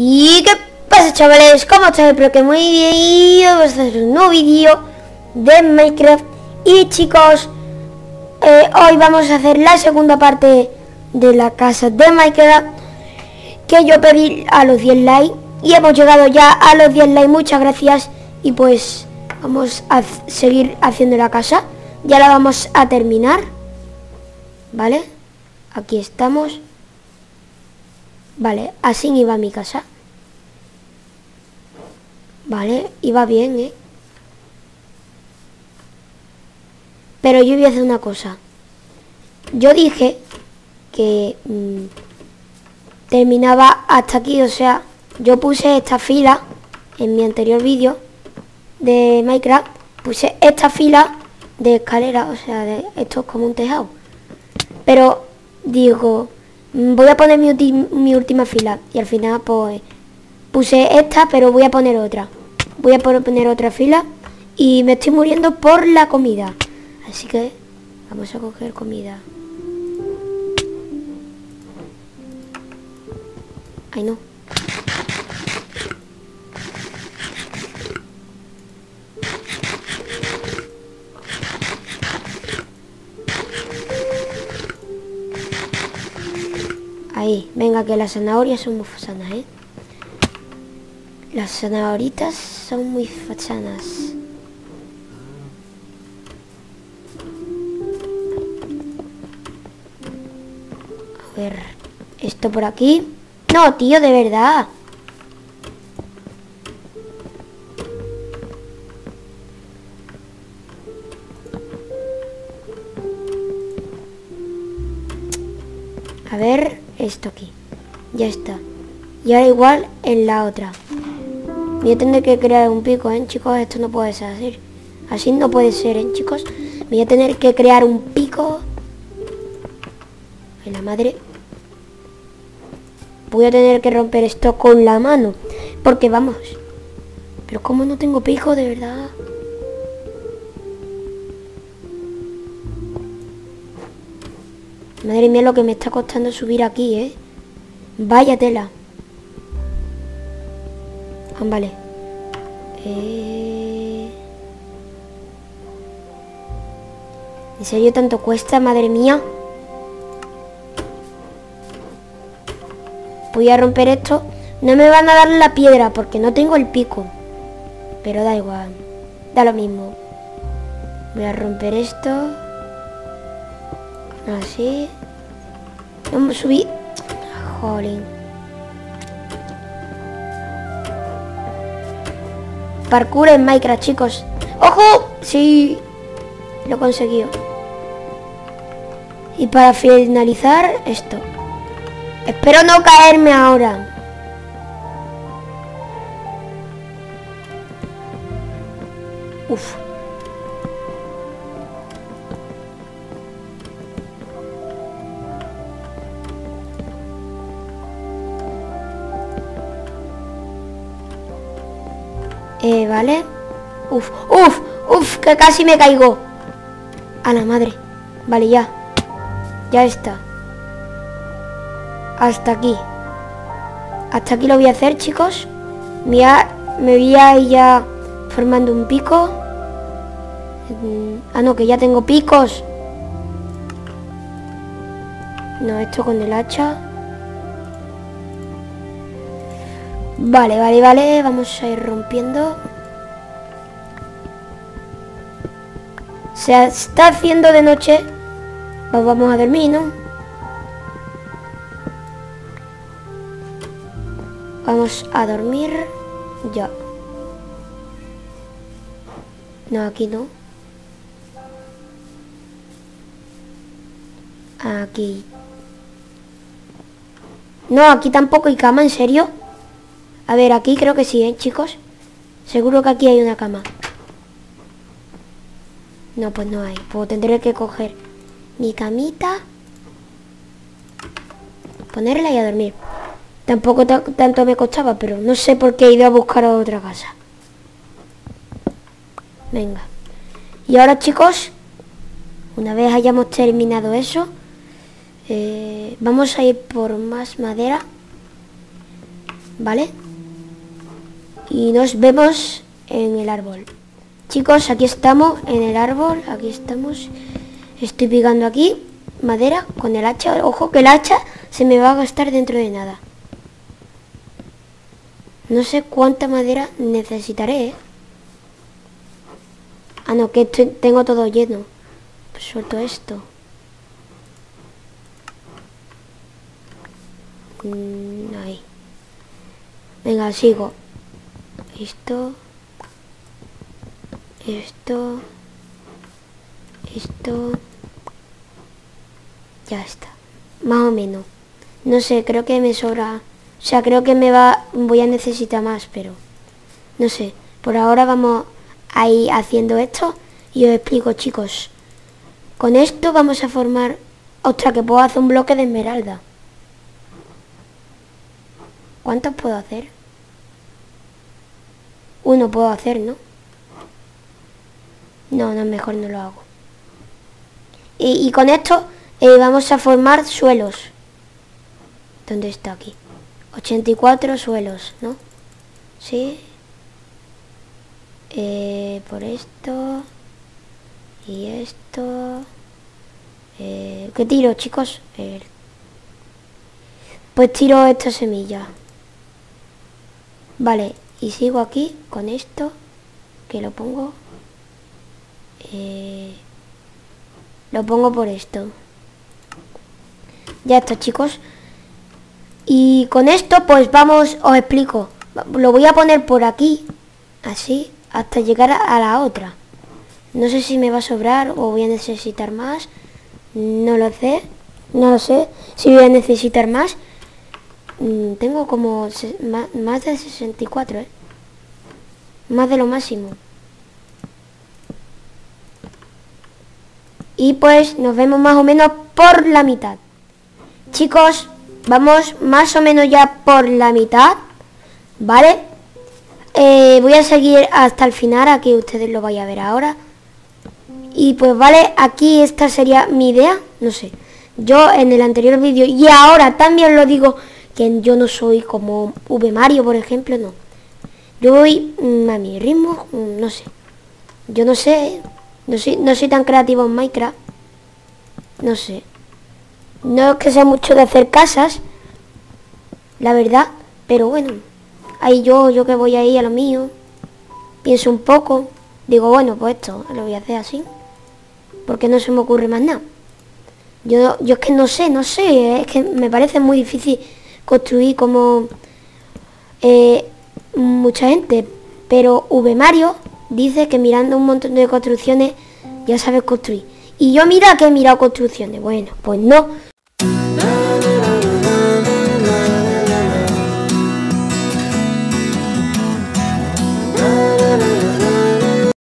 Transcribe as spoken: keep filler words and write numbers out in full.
¿Y qué pasa, chavales? ¿Cómo estáis? Espero que muy bien. Y vamos a hacer un nuevo vídeo de Minecraft. Y chicos, eh, hoy vamos a hacer la segunda parte de la casa de Minecraft, que yo pedí a los diez likes. Y hemos llegado ya a los diez likes, muchas gracias. Y pues vamos a seguir haciendo la casa. Ya la vamos a terminar, ¿vale? Aquí estamos. Vale, así iba mi casa. Vale, iba bien, ¿eh? Pero yo voy a hacer una cosa. Yo dije que mmm, terminaba hasta aquí, o sea, yo puse esta fila en mi anterior vídeo de Minecraft. Puse esta fila de escaleras, o sea, de, esto es como un tejado. Pero digo, voy a poner mi, ulti mi última fila. Y al final pues puse esta, pero voy a poner otra. Voy a poner otra fila. Y me estoy muriendo por la comida. Así que vamos a coger comida. Ay, no. Ahí, venga, que las zanahorias son muy fachanas, ¿eh? Las zanahoritas son muy fachanas. A ver, esto por aquí. No, tío, de verdad. A ver, esto aquí. Ya está. Y ahora igual en la otra. Voy a tener que crear un pico, ¿eh, chicos? Esto no puede ser así. Así no puede ser, ¿eh, chicos? Voy a tener que crear un pico. En la madre. Voy a tener que romper esto con la mano. Porque vamos. Pero como no tengo pico, de verdad. Madre mía, lo que me está costando subir aquí, ¿eh? Vaya tela. Ah, vale. Eh... ¿En serio tanto cuesta, madre mía? Voy a romper esto. No me van a dar la piedra porque no tengo el pico. Pero da igual. Da lo mismo. Voy a romper esto. Así. Vamos a subir. Jolín. Parkour en Minecraft, chicos. ¡Ojo! Sí. Lo he conseguido. Y para finalizar esto. Espero no caerme ahora. Uf. Eh, vale. Uf, uf, uf, que casi me caigo. A la madre. Vale, ya. Ya está. Hasta aquí. Hasta aquí lo voy a hacer, chicos. Me, a, me voy a ir ya formando un pico. Ah, no, que ya tengo picos. No, esto con el hacha. Vale, vale, vale. Vamos a ir rompiendo. Se está haciendo de noche. Pues vamos a dormir, ¿no? Vamos a dormir. Ya. No, aquí no. Aquí. No, aquí tampoco hay cama, ¿en serio? A ver, aquí creo que sí, ¿eh, chicos? Seguro que aquí hay una cama. No, pues no hay. Pues tendré que coger mi camita, ponerla y a dormir. Tampoco tanto me costaba, pero no sé por qué he ido a buscar a otra casa. Venga. Y ahora, chicos, una vez hayamos terminado eso, eh, vamos a ir por más madera. ¿vale? Y nos vemos en el árbol. Chicos, aquí estamos en el árbol, aquí estamos. Estoy picando aquí madera con el hacha. Ojo que el hacha se me va a gastar dentro de nada. No sé cuánta madera necesitaré, ¿eh? Ah, no, que estoy, tengo todo lleno. Pues suelto esto. Mm, ahí. Venga, sigo. Esto. Esto. Esto. Ya está. Más o menos. No sé, creo que me sobra. O sea, creo que me va. Voy a necesitar más, pero. No sé. Por ahora vamos a ir haciendo esto. Y os explico, chicos. Con esto vamos a formar. Ostras, que puedo hacer un bloque de esmeralda. ¿Cuántos puedo hacer? Uno puedo hacer, ¿no? No, no, mejor no lo hago. Y, y con esto eh, vamos a formar suelos. ¿Dónde está aquí? ochenta y cuatro suelos, ¿no? Sí. Eh, por esto. Y esto. Eh, ¿Qué tiro, chicos? Eh, pues tiro esta semilla. Vale, y sigo aquí con esto. Que lo pongo. Eh, lo pongo por esto. Ya está, chicos. Y con esto pues vamos, os explico. Lo voy a poner por aquí, así, hasta llegar a la otra. No sé si me va a sobrar o voy a necesitar más. No lo sé. No lo sé si voy a necesitar más. Mm, tengo como más, más de sesenta y cuatro, ¿eh? Más de lo máximo. Y pues nos vemos más o menos por la mitad. Chicos, vamos más o menos ya por la mitad, ¿vale? Eh, voy a seguir hasta el final, aquí ustedes lo vayan a ver ahora. Y pues vale, aquí esta sería mi idea, no sé. Yo en el anterior vídeo, y ahora también lo digo, que yo no soy como V Mario, por ejemplo, no. Yo voy mmm, a mi ritmo, mmm, no sé. Yo no sé, no soy, no soy tan creativo en Minecraft. No sé. No es que sea mucho de hacer casas, la verdad, pero bueno, ahí yo, yo que voy ahí a lo mío, pienso un poco, digo, bueno, pues esto lo voy a hacer así, porque no se me ocurre más nada. Yo, yo es que no sé, no sé, es que me parece muy difícil construir como eh, mucha gente, pero V Mario dice que mirando un montón de construcciones ya sabes construir. Y yo mira que he mirado construcciones, bueno, pues no,